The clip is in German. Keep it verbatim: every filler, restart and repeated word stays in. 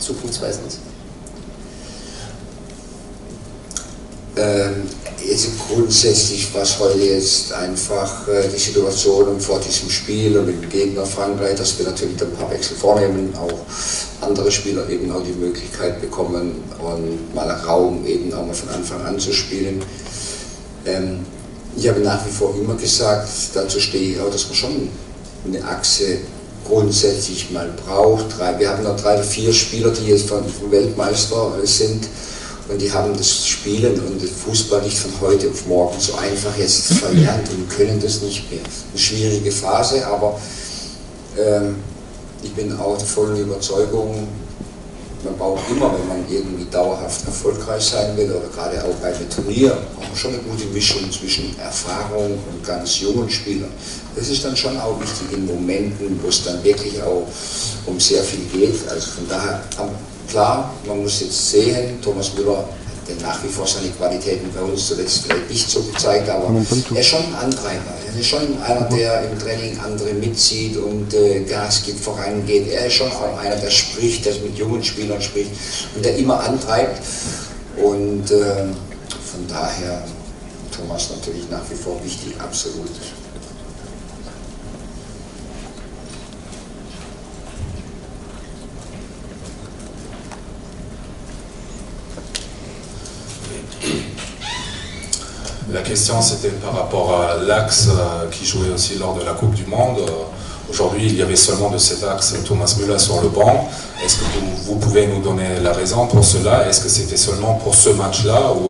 zukunftsweisend? Ähm, also grundsätzlich, was heute jetzt einfach äh, die Situation vor diesem Spiel und mit dem Gegner Frankreich, dass wir natürlich ein paar Wechsel vornehmen, auch andere Spieler eben auch die Möglichkeit bekommen und mal Raum eben auch mal von Anfang an zu spielen. Ähm, ich habe nach wie vor immer gesagt, dazu stehe ich auch, dass man schon eine Achse grundsätzlich mal braucht. Wir haben noch drei oder vier Spieler, die jetzt von Weltmeister sind. Und die haben das Spielen und den Fußball nicht von heute auf morgen so einfach jetzt verlernt und können das nicht mehr. Eine schwierige Phase, aber ähm, ich bin auch der vollen Überzeugung, man braucht immer, wenn man irgendwie dauerhaft erfolgreich sein will, oder gerade auch bei einem Turnier, braucht man schon eine gute Mischung zwischen Erfahrung und ganz jungen Spielern. Das ist dann schon auch wichtig in Momenten, wo es dann wirklich auch um sehr viel geht. Also von daher, klar, man muss jetzt sehen, Thomas Müller hat nach wie vor seine Qualitäten bei uns zuletzt vielleicht nicht so gezeigt, aber er ist schon ein Antreiber. Er ist schon einer, der im Training andere mitzieht und äh, Gas gibt, vorangeht. Er ist schon auch einer, der spricht, der mit jungen Spielern spricht und der immer antreibt. Und äh, von daher Thomas natürlich nach wie vor wichtig, absolut. La question c'était par rapport à l'axe qui jouait aussi lors de la Coupe du Monde. Aujourd'hui il y avait seulement de cet axe Thomas Müller sur le banc. Est-ce que vous, vous pouvez nous donner la raison pour cela? Est-ce que c'était seulement pour ce match-là ou